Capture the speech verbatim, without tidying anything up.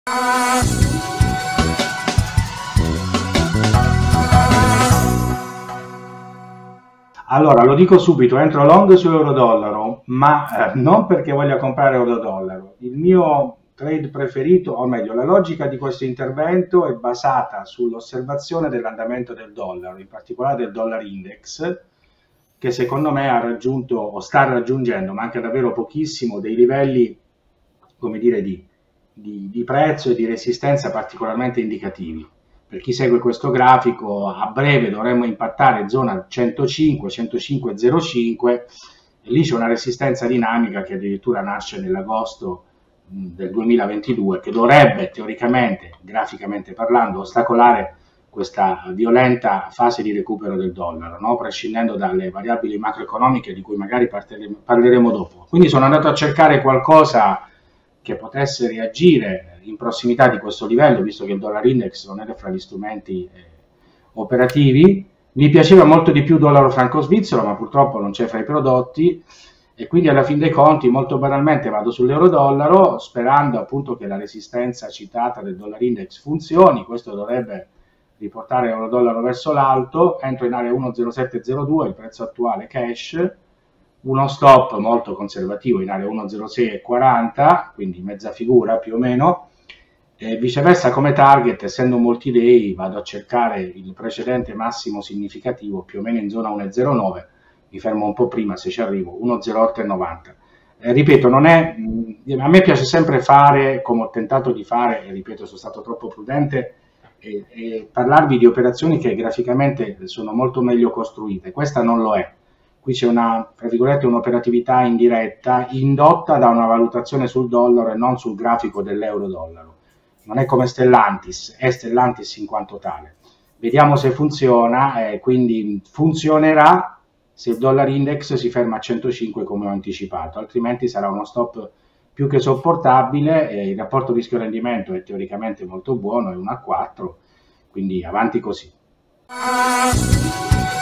Allora, lo dico subito, entro long su euro-dollaro, ma eh, non perché voglia comprare euro-dollaro. Il mio trade preferito, o meglio, la logica di questo intervento è basata sull'osservazione dell'andamento del dollaro, in particolare del dollar index, che secondo me ha raggiunto o sta raggiungendo, manca davvero pochissimo, dei livelli, come dire, di, di, di prezzo e di resistenza particolarmente indicativi. Per chi segue questo grafico, a breve dovremmo impattare zona centocinque, centocinque virgola zero cinque, e lì c'è una resistenza dinamica che addirittura nasce nell'agosto del duemilaventidue, che dovrebbe teoricamente, graficamente parlando, ostacolare questa violenta fase di recupero del dollaro, no? Prescindendo dalle variabili macroeconomiche di cui magari parleremo dopo. Quindi sono andato a cercare qualcosa che potesse reagire in prossimità di questo livello, visto che il dollar index non era fra gli strumenti eh, operativi. Mi piaceva molto di più dollaro franco svizzero, ma purtroppo non c'è fra i prodotti, e quindi alla fin dei conti molto banalmente vado sull'euro dollaro sperando appunto che la resistenza citata del dollar index funzioni. Questo dovrebbe riportare l'euro dollaro verso l'alto. Entro in area uno virgola zero sette zero due, il prezzo attuale cash, uno stop molto conservativo in area uno virgola zero sei e quaranta, quindi mezza figura più o meno. E viceversa come target, essendo un multi-day, vado a cercare il precedente massimo significativo più o meno in zona uno virgola zero nove, mi fermo un po' prima se ci arrivo, uno virgola zero otto e novanta. Eh, ripeto, non è, mh, a me piace sempre fare, come ho tentato di fare, e ripeto sono stato troppo prudente, e, e parlarvi di operazioni che graficamente sono molto meglio costruite. Questa non lo è. Qui c'è una, tra virgolette, un'operatività indiretta indotta da una valutazione sul dollaro e non sul grafico dell'euro-dollaro. Non è come Stellantis, è Stellantis in quanto tale. Vediamo se funziona, eh, quindi funzionerà se il dollar index si ferma a centocinque come ho anticipato, altrimenti sarà uno stop più che sopportabile. Eh, il rapporto rischio-rendimento è teoricamente molto buono, è uno a quattro, quindi avanti così.